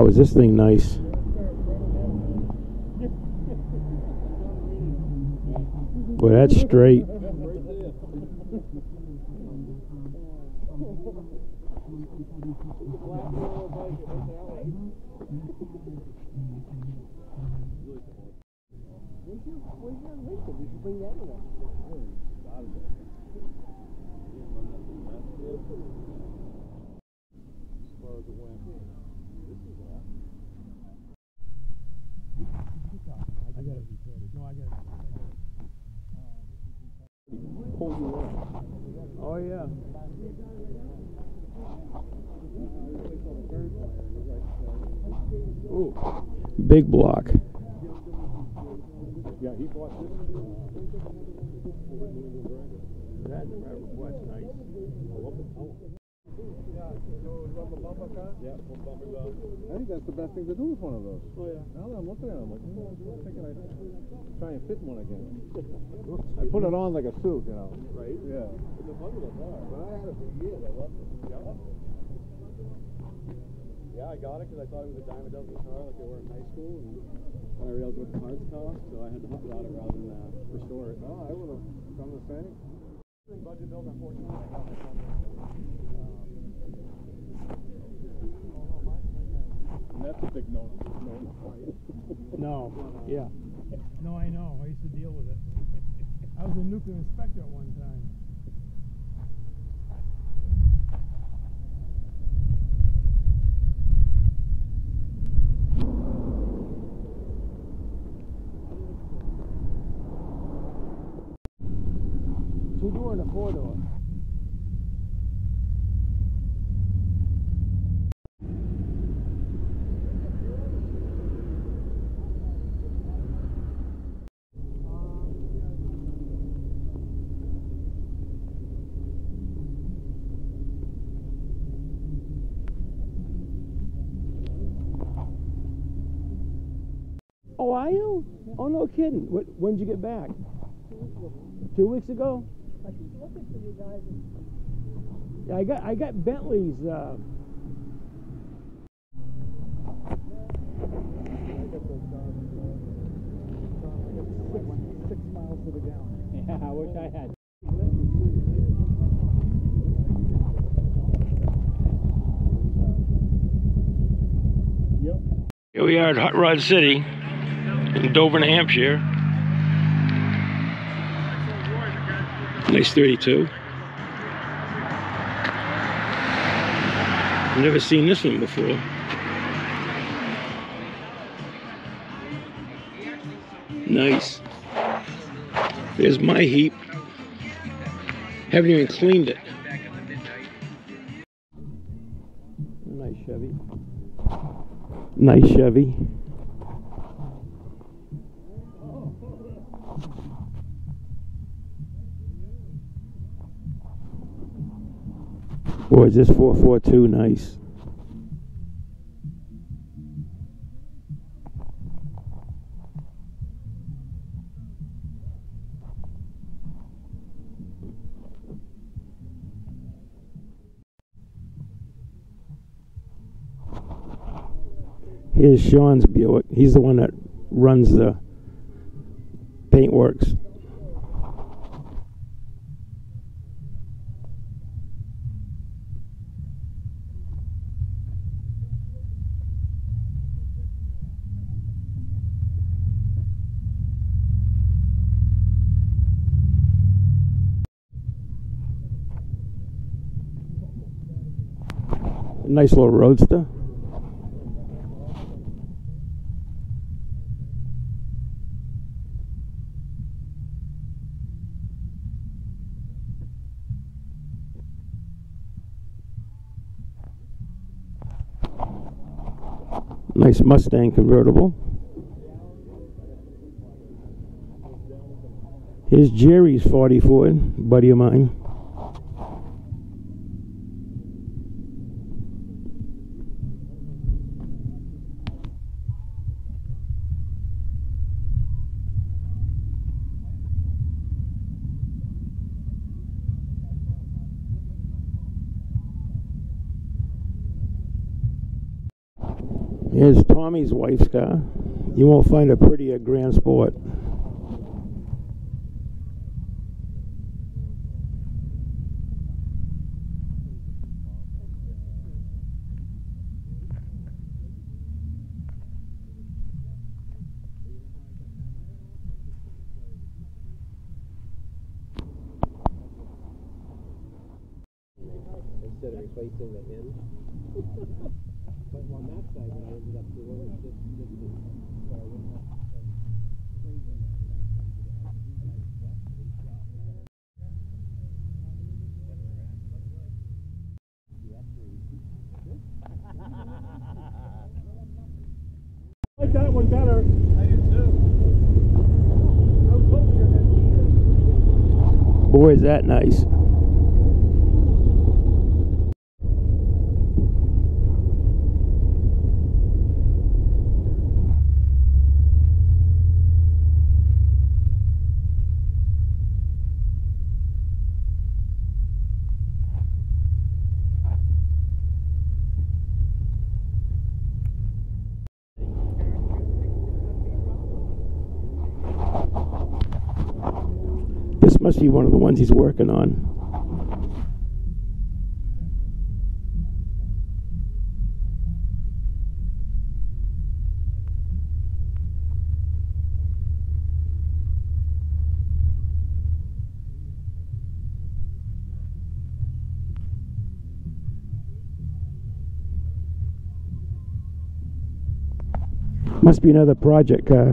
is this thing nice? Boy, that's straight. Oh yeah. Ooh, big block. Yeah, he bought this. That's nice. Yeah, I think that's the best thing to do with one of those. Oh yeah. Now that I'm looking at it, I'm like, I'm thinking I'd try and fit one again. I put it on like a suit, you know. Right? Yeah. The bundle of that. But I had it for years. I loved it. Yeah, I got it because I thought it was a dime a dozen car like they were in high school, and then I realized what the parts cost, so I had to hot rod it rather than restore it. Oh, I would have done the same. Budget build, unfortunately. And that's a big no. No, yeah. No, I know. I used to deal with it. I was a nuclear inspector at one time. Two-door and a four-door. Oh, are you? Oh, no kidding. When did you get back? 2 weeks ago? I keep looking for you guys. Yeah, I got Bentley's. I got those cars. I got 6 miles to the gallon. Yeah, I wish I had. Yep. Here we are at Hot Rod City in Dover, New Hampshire. Nice 32. I've never seen this one before. Nice. There's my heap. Haven't even cleaned it. Nice Chevy. Nice Chevy. Boy, is this 442 nice. Here's Sean's Buick. He's the one that runs the paintworks. Nice little roadster. Nice Mustang convertible. Here's Jerry's 40 Ford, buddy of mine. Here's Tommy's wife's car. You won't find a prettier Grand Sport. Instead of replacing the hinge. But on that side, when I ended up doing it, so I wouldn't have to spend crazy amount of time trying to get it out. I like that one better. I do too. I was hoping you were going to be here. Boy, is that nice. This must be one of the ones he's working on. Must be another project car.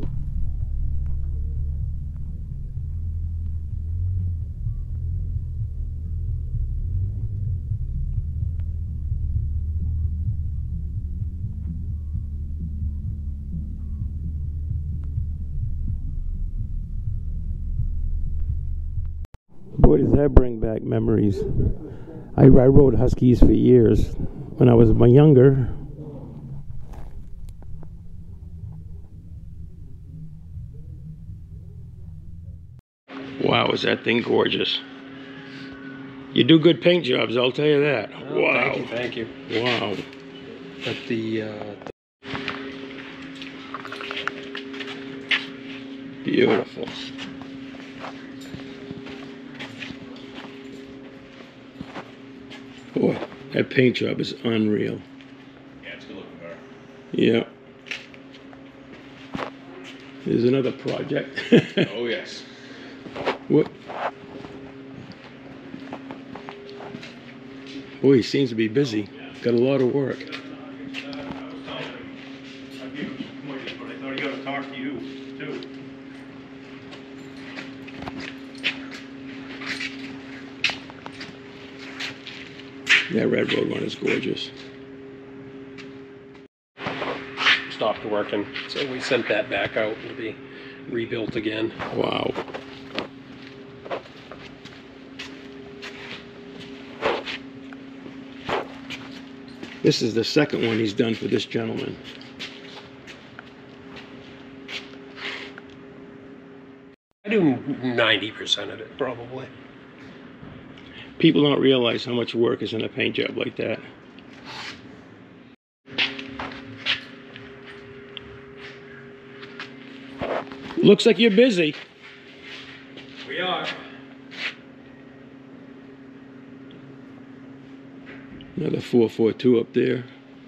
Boy, does that bring back memories. I rode Huskies for years when I was younger. Wow, is that thing gorgeous. You do good paint jobs, I'll tell you that. Oh, wow. Thank you. Wow. But the Beautiful. Boy, that paint job is unreal. Yeah, it's good looking car. Yeah. There's another project. Oh, yes. What? Boy, he seems to be busy. Got a lot of work. But I thought he got to talk to you, too. That red road one is gorgeous. stopped working, so we sent that back out to be rebuilt again. Wow. This is the second one he's done for this gentleman. I do 90% of it, probably. People don't realize how much work is in a paint job like that. Looks like you're busy. We are. Another 442 up there.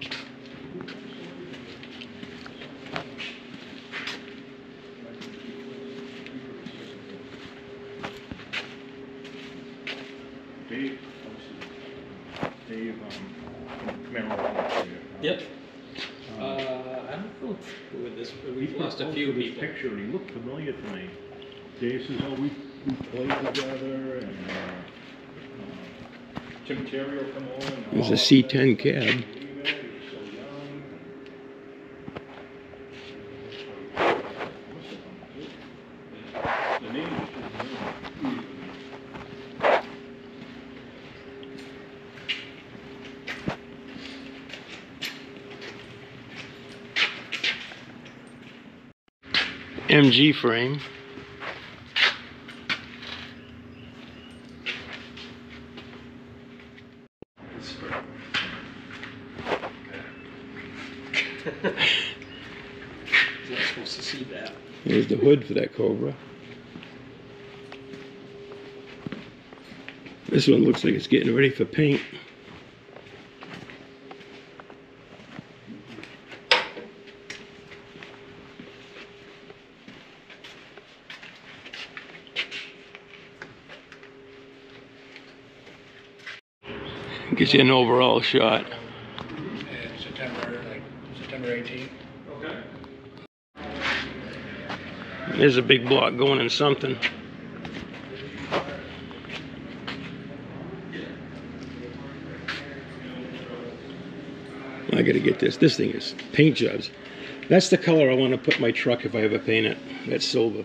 Dave, Merrill. Yep. I don't know with this, but we've lost a few people. Picture, and he looked familiar to me. Dave says, oh, we played together, and Jim Terry will come on. And There's a C10 cab. The name is MG frame. There's the hood for that Cobra. This one looks like it's getting ready for paint. Get you an overall shot. September 18th. There's a big block going in something. I gotta get this. This thing is paint jobs. That's the color I want to put my truck if I ever paint it. That's silver.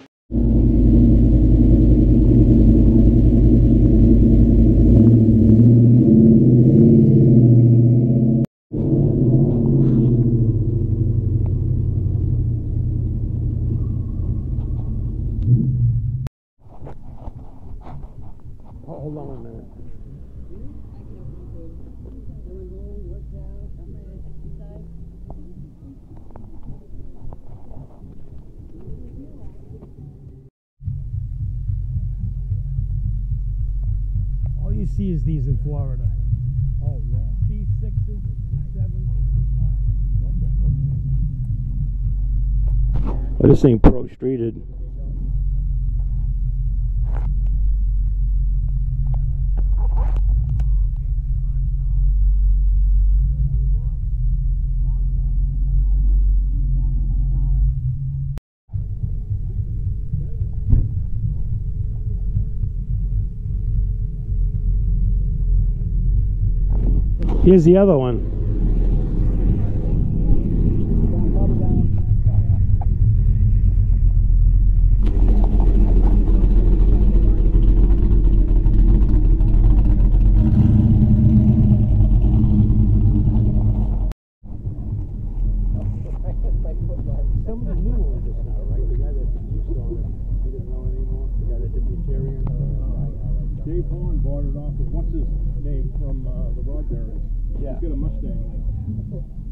Hold on a minute. All you see is these in Florida. Oh, yeah. C6s, C7s, C5. Well, this ain't pro streeted. Here's the other one. Somebody new owns this now, right? The guy that keeps going, he doesn't know anymore. The guy that did the interior and stuff. Dave Horn bought it off of what's his name from the Rodberries. Yeah. He's got a Mustang now.